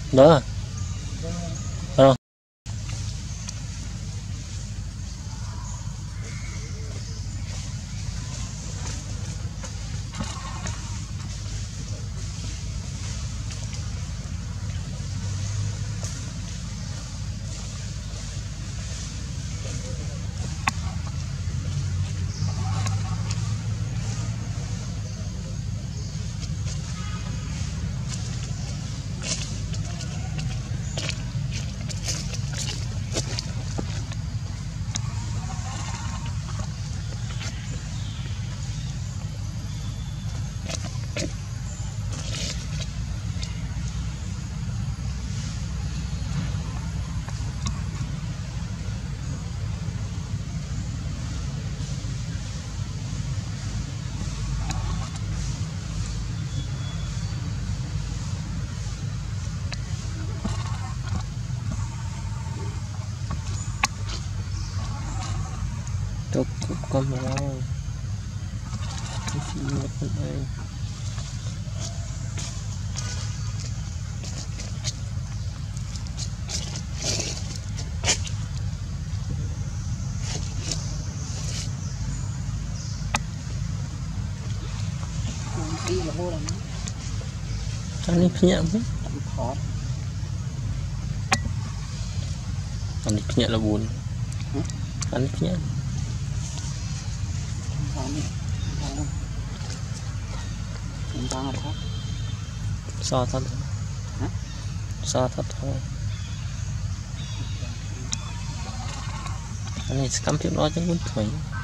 đó không cukup kamera di sini pun ada. Ini punya apa? Ini punya labun. Ini punya. Sao thật hả? Sao thật thôi. Anh này cắm phim đó chứ muốn thủy.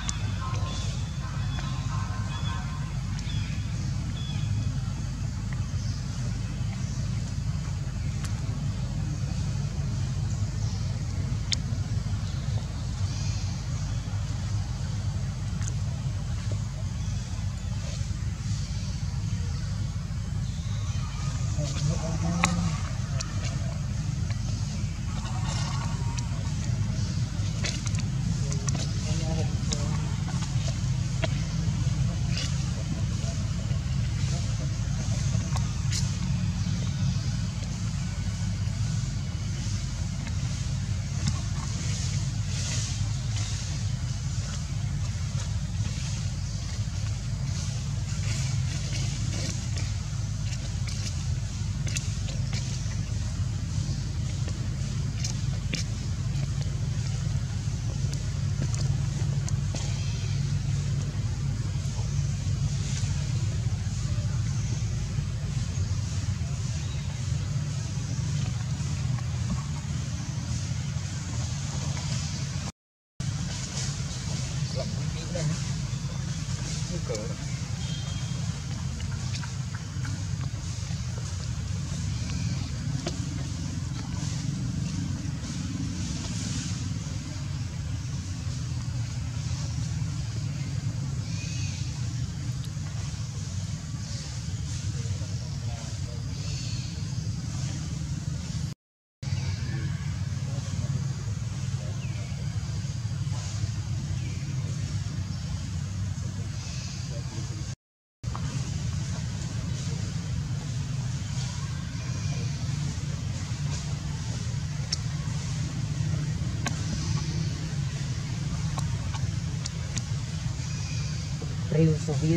Rio Soviet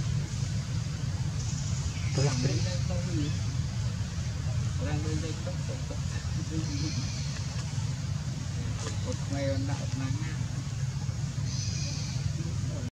pulang beri orang beri tok tok tok tok tok tok tok tok tok tok tok tok tok